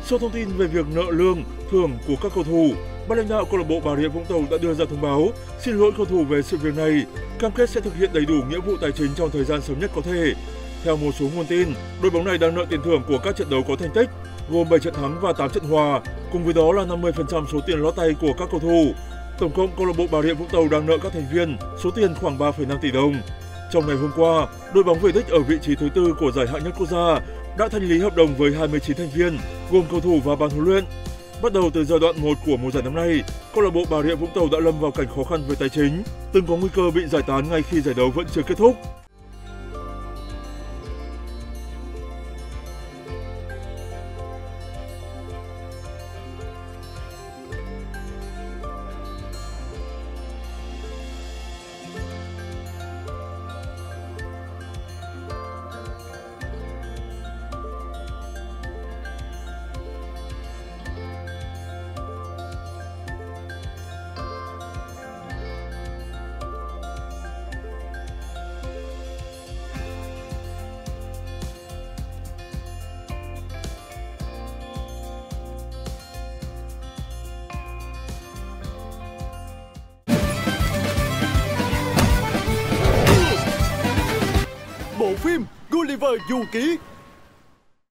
Sau thông tin về việc nợ lương, thưởng của các cầu thủ, ban lãnh đạo câu lạc bộ Bà Rịa Vũng Tàu đã đưa ra thông báo xin lỗi cầu thủ về sự việc này, cam kết sẽ thực hiện đầy đủ nghĩa vụ tài chính trong thời gian sớm nhất có thể. Theo một số nguồn tin, đội bóng này đang nợ tiền thưởng của các trận đấu có thành tích, gồm 7 trận thắng và 8 trận hòa, cùng với đó là 50% số tiền lót tay của các cầu thủ. Tổng cộng câu lạc bộ Bà Rịa Vũng Tàu đang nợ các thành viên số tiền khoảng 3,5 tỷ đồng. Trong ngày hôm qua, đội bóng về đích ở vị trí thứ tư của giải hạng nhất quốc gia đã thanh lý hợp đồng với 29 thành viên, gồm cầu thủ và ban huấn luyện. Bắt đầu từ giai đoạn 1 của mùa giải năm nay, câu lạc bộ Bà Rịa Vũng Tàu đã lâm vào cảnh khó khăn về tài chính, từng có nguy cơ bị giải tán ngay khi giải đấu vẫn chưa kết thúc. Bộ phim Gulliver Du Ký